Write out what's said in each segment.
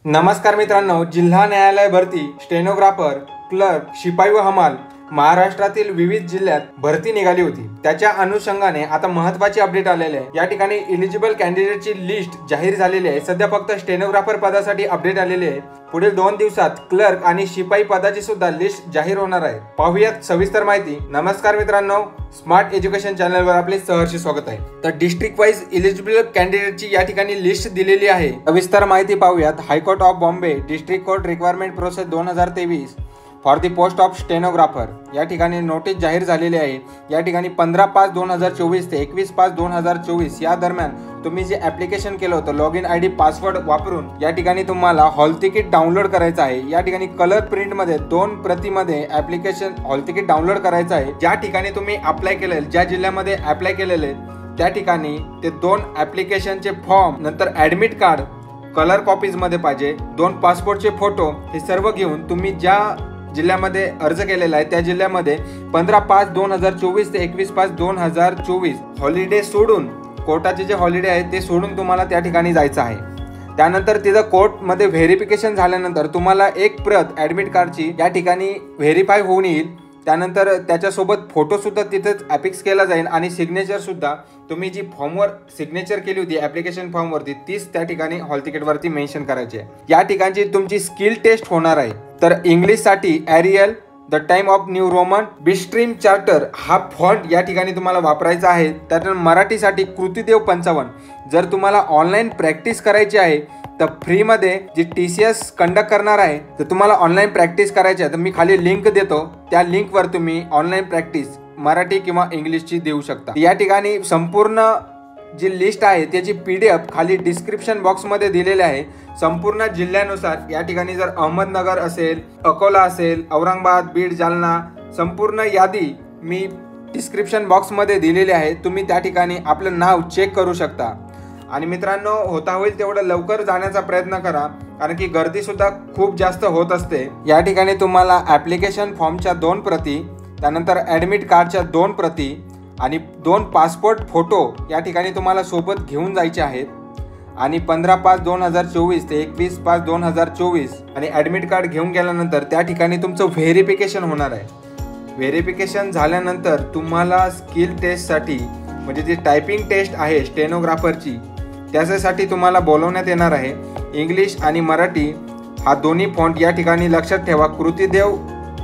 नमस्कार मित्रांनो, जिल्हा न्यायालय भरती स्टेनोग्राफर, क्लर्क, शिपाई व हमाल महाराष्ट्रातील विविध जिल्ह्यात भरती निघाली होती। त्याच्या अनुषंगाने आता महत्त्वाची अपडेट आलेले आहे। या ठिकाणी एलिजिबल कॅन्डिडेटची लिस्ट जाहीर झालेली आहे। सध्या फक्त स्टेनोग्राफर पदासाठी अपडेट आलेली आहे। पुढील 2 दिवसात क्लर्क आणि शिपाई पदाची सुद्धा लिस्ट जाहीर होणार आहे। पाहूयात सविस्तर माहिती। नमस्कार मित्रांनो, स्मार्ट एज्युकेशन चॅनलवर आपले सहर्ष स्वागत आहे। तर डिस्ट्रिक्ट वाइज एलिजिबल कॅन्डिडेटची या ठिकाणी लिस्ट दिलेली आहे। सविस्तर माहिती पाहूयात। High court of Bombay district court requirement process 2023 for the post of stenographer या ठिकाणी नोटीस जाहीर झालेली आहे। या ठिकाणी 15/5/2024 ते 21/5/2024 या दरम्यान तुम्ही जे ऍप्लिकेशन केलं होतं लॉग इन आयडी पासवर्ड वापरून या ठिकाणी तुम्हाला हॉल तिकीट डाउनलोड करायचं आहे। या ठिकाणी कलर प्रिंट मध्ये 2 प्रतीमध्ये ऍप्लिकेशन हॉल तिकीट डाउनलोड करायचं आहे। ज्या ठिकाणी तुम्ही अप्लाय केले, ज्या जिल्ह्यामध्ये अप्लाय केलेले त्या ठिकाणी ते 2 ऍप्लिकेशनचे फॉर्म, नंतर ऍडमिट कार्ड कलर कॉपीज मध्ये पाहिजे, 2 पासपोर्टचे फोटो, हे सर्व घेऊन तुम्ही ज्या जिल्ह्यामध्ये अर्ज केलेला आहे त्या जिल्ह्यामध्ये 15/5/2024 ते 21/5/2024 हॉलिडे सोडून, कोर्टाचे जे हॉलिडे आहेत ते सोडून तुम्हाला त्या ठिकाणी जायचं आहे। त्यानंतर तिथं कोर्टमध्ये व्हेरिफिकेशन झाल्यानंतर तुम्हाला एक प्रत ऍडमिट कार्डची या ठिकाणी व्हेरीफाय होऊन येईल। त्यानंतर त्याच्यासोबत फोटो सुद्धा तिथेच अफिक्स केला जाईल आणि सिग्नेचर सुद्धा तुम्ही जी फॉर्मवर सिग्नेचर केली होती ऍप्लिकेशन फॉर्मवरती तीच त्या ठिकाणी हॉल तिकीटवरती मेन्शन करायची आहे। या ठिकाणची तुमची स्किल टेस्ट होणार आहे। तर इंग्लिशसाठी Arial, the time of new Roman, Bitstream Charter हा फॉन्ट या ठिकाणी तुम्हाला वापरायचा आहे। त्यानंतर मराठीसाठी कृतिदेव 55। जर तुम्हाला ऑनलाईन प्रॅक्टिस करायची आहे तर फ्रीमध्ये जी TCS कंडक्ट करणार आहे, तर तुम्हाला ऑनलाईन प्रॅक्टिस करायची आहे तर मी खाली लिंक देतो, त्या लिंकवर तुम्ही ऑनलाईन प्रॅक्टिस मराठी किंवा इंग्लिशची देऊ शकता। या ठिकाणी संपूर्ण जी लिस्ट आहे त्याची PDF खाली डिस्क्रिप्शन बॉक्समध्ये दिलेली आहे। संपूर्ण जिल्ह्यानुसार या ठिकाणी जर अहमदनगर असेल, अकोला असेल, औरंगाबाद, बीड, जालना संपूर्ण यादी मी डिस्क्रिप्शन बॉक्समध्ये दिलेली आहे। तुम्ही त्या ठिकाणी आपलं नाव चेक करू शकता। आणि मित्रांनो, होता होईल तेवढं लवकर जाण्याचा प्रयत्न करा, कारण की गर्दी सुद्धा खूप जास्त होत असते। या ठिकाणी तुम्हाला ऍप्लिकेशन फॉर्मच्या 2 प्रती, त्यानंतर ऍडमिट कार्डच्या 2 प्रती आणि 2 पासपोर्ट फोटो या ठिकाणी तुम्हाला सोबत घेऊन जायचे आहेत। आणि 15/5/2024 ते 21/5/2024 आणि ऍडमिट कार्ड घेऊन गेल्यानंतर त्या ठिकाणी तुमचं व्हेरिफिकेशन होणार आहे। व्हेरिफिकेशन झाल्यानंतर तुम्हाला स्किल टेस्टसाठी, म्हणजे जी टायपिंग टेस्ट आहे स्टेनोग्राफरची, त्याच्यासाठी तुम्हाला बोलवण्यात येणार आहे। इंग्लिश आणि मराठी हा दोन्ही फॉन्ट या ठिकाणी लक्षात ठेवा, कृतिदेव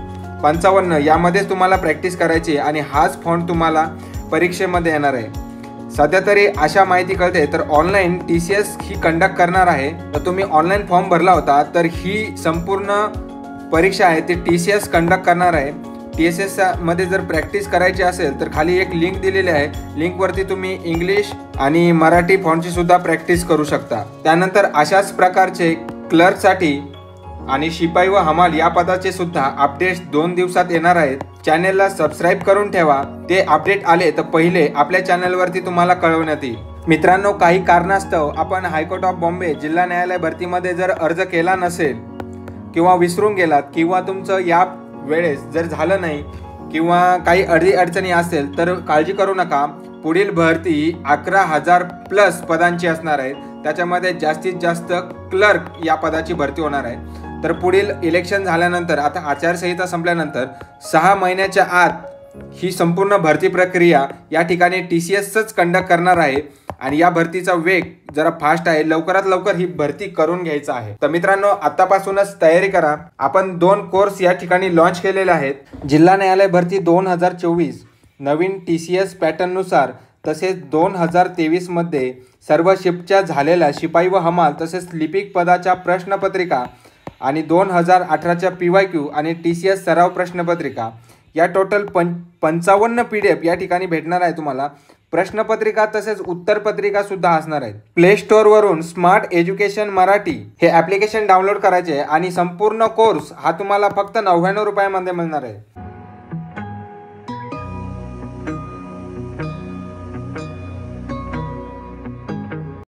55 यामध्येच तुम्हाला प्रॅक्टिस करायची आणि हाच फॉन्ट तुम्हाला परीक्षेमध्ये येणार आहे। सध्या तरी अशा माहिती कळते तर ऑनलाईन TCS ही कंडक्ट करणार आहे। तर तुम्ही ऑनलाईन फॉर्म भरला होता तर ही संपूर्ण परीक्षा आहे ती TCS कंडक्ट करणार आहे। TCS मध्ये जर प्रॅक्टिस करायची असेल तर खाली एक लिंक दिलेली आहे, लिंकवरती तुम्ही इंग्लिश आणि मराठी फॉन्टची सुद्धा प्रॅक्टिस करू शकता। त्यानंतर अशाच प्रकारचे क्लर्कसाठी आणि शिपाई व हमाल या पदाचे सुद्धा अपडेट्स 2 दिवसात येणार आहेत। चॅनलला सबस्क्राईब करून ठेवा, ते अपडेट आले तर पहिले आपल्या चॅनलवरती तुम्हाला कळवण्यात येईल। मित्रांनो, काही कारणास्तव आपण हायकोर्ट ऑफ बॉम्बे जिल्हा न्यायालय भरतीमध्ये जर अर्ज केला नसेल किंवा विसरून गेलात किंवा तुमचं या वेळेस जर झालं नाही किंवा काही अडचणी असेल तर काळजी करू नका। पुढील भरती 11,000+ पदांची असणार आहे। त्याच्यामध्ये जास्तीत जास्त क्लर्क या पदाची भरती होणार आहे। तर पुढील इलेक्शन झाल्यानंतर, आता आचारसंहिता संपल्यानंतर 6 महिन्याच्या आत ही संपूर्ण भरती प्रक्रिया या ठिकाणी TCSच कंडक्ट करणार आहे। आणि या भरतीचा वेग जरा फास्ट आहे, लवकरात लवकर ही भरती करून घ्यायचं आहे। तर मित्रांनो, आतापासूनच तयारी करा। आपण 2 कोर्स या ठिकाणी लॉन्च केलेले आहेत। जिल्हा न्यायालय भरती 2024 नवीन TCS पॅटर्ननुसार, तसेच 2023 मध्ये सर्व शिफ्टच्या झालेल्या शिपाई व हमाल तसेच लिपिक पदाच्या प्रश्नपत्रिका आणि 2018च्या PYQ आणि TCS सराव प्रश्नपत्रिका या टोटल 55 PDF या ठिकाणी भेटणार आहे तुम्हाला। प्रश्नपत्रिका तसेच उत्तरपत्रिका सुद्धा असणार आहेत। प्ले स्टोअर वरून स्मार्ट एज्युकेशन मराठी हे ऍप्लिकेशन डाउनलोड करायचे आणि संपूर्ण कोर्स हा तुम्हाला फक्त 99 रुपयामध्ये मिळणार आहे।